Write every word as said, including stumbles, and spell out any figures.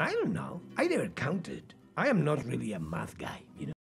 I don't know. I never counted. I am not really a math guy, you know.